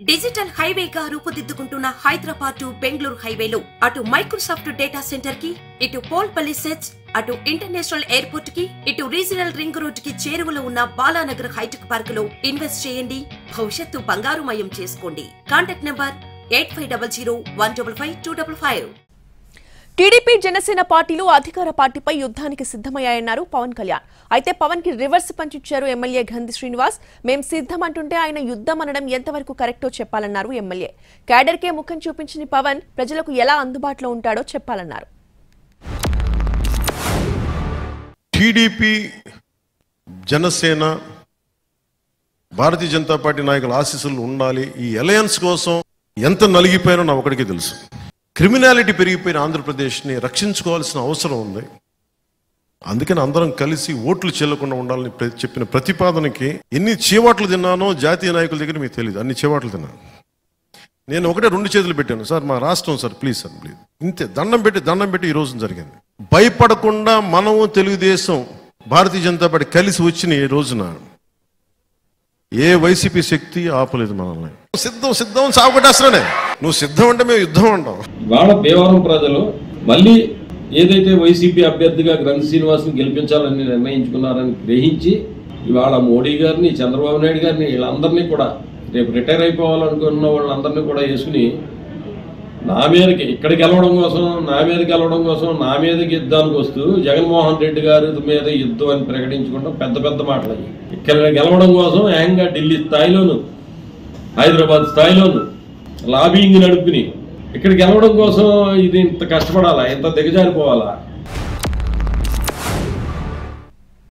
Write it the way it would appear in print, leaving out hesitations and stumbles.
Digital హైవేగా రూపుదిద్దుకుంటున్న Hyderabad to Bengaluru హైవేలో అటు మైక్రోసాఫ్ట్ డేటా సెంటర్ కి, ఇటు పోల్పల్లి సెట్స్, అటు ఇంటర్నేషనల్ ఎయిర్పోర్ట్ కి, ఇటు రీజనల్ రింగ్ రోడ్ కి చేరువలో ఉన్న బాలానగర్ హైటెక్ పార్క్ లో ఇన్వెస్ట్ చేయండి. భవిష్యత్తు బంగారుమయం చేసుకోండి. Contact number 8500155255. టీడీపీ జనసేన పార్టీలు అధికార పార్టీపై యుద్ధానికి సిద్ధమయ్యాయన్నారు పవన్ కళ్యాణ్. అయితే పవన్ కి రివర్స్ పంచిచ్చారు ఎమ్మెల్యే గంధి శ్రీనివాస్. మేం సిద్ధం అంటుంటే ఆయన యుద్ధం అనడం ఎంతవరకు కరెక్టో చెప్పాలన్నారు ఎమ్మెల్యే. క్యాడర్ కే ముఖం చూపించిన పవన్ ప్రజలకు ఎలా అందుబాటులో ఉంటాడో చెప్పాలన్నారు. టీడీపీ జనసేన భారతీయ జనతా పార్టీ నాయకుల ఆశీస్సులు ఉండాలి. ఈ అలయన్స్ కోసం ఎంత నలిగిపోయినా నా ఒకటికి తెలుసు. క్రిమినాలిటీ పెరిగిపోయిన ఆంధ్రప్రదేశ్ని రక్షించుకోవాల్సిన అవసరం ఉంది. అందుకని అందరం కలిసి ఓట్లు చెల్లకుండా ఉండాలని చెప్పిన ప్రతిపాదనకి ఎన్ని చీవాట్లు తిన్నానో జాతీయ నాయకుల దగ్గర మీకు తెలియదు. అన్ని చీవాట్లు తిన్నాను. నేను ఒకటే 2 చేతులు పెట్టాను. సార్ మా రాష్ట్రం సార్ ప్లీజ్ సార్ ప్లీజ్ ఇంతే దండం పెట్టి ఈ రోజు జరిగింది. భయపడకుండా మనము తెలుగుదేశం భారతీయ జనతా పార్టీ కలిసి వచ్చిన ఈ రోజున ఏ వైసీపీ శక్తి ఆపలేదు మనల్ని. సిద్ధం సాగుకొట్టేస్తున్నానే. నువ్వు సిద్ధం అంటే మేము యుద్ధం అంటాం. ఇవాళ భీమవరం ప్రజలు మళ్ళీ ఏదైతే వైసీపీ అభ్యర్థిగా గంధి శ్రీనివాస్ని గెలిపించాలని నిర్ణయించుకున్నారని గ్రహించి ఇవాళ మోడీ గారిని, చంద్రబాబు నాయుడు గారిని, వీళ్ళందరినీ కూడా రేపు రిటైర్ అయిపోవాలనుకున్న వాళ్ళందరినీ కూడా వేసుకుని నా మీదకి గెలవడం కోసం నా మీదకి యుద్ధానికి వస్తూ జగన్మోహన్ రెడ్డి గారి మీద యుద్ధం అని ప్రకటించుకుంటాం. పెద్ద మాటలు అయ్యి ఇక్కడ గెలవడం కోసం ఏకంగా ఢిల్లీ స్థాయిలోను, హైదరాబాద్ స్థాయిలోను లాబింగ్ నడుపుని ఇక్కడ గెలవడం కోసం ఇది ఇంత కష్టపడాలా, ఇంత దిగజారిపోవాలా?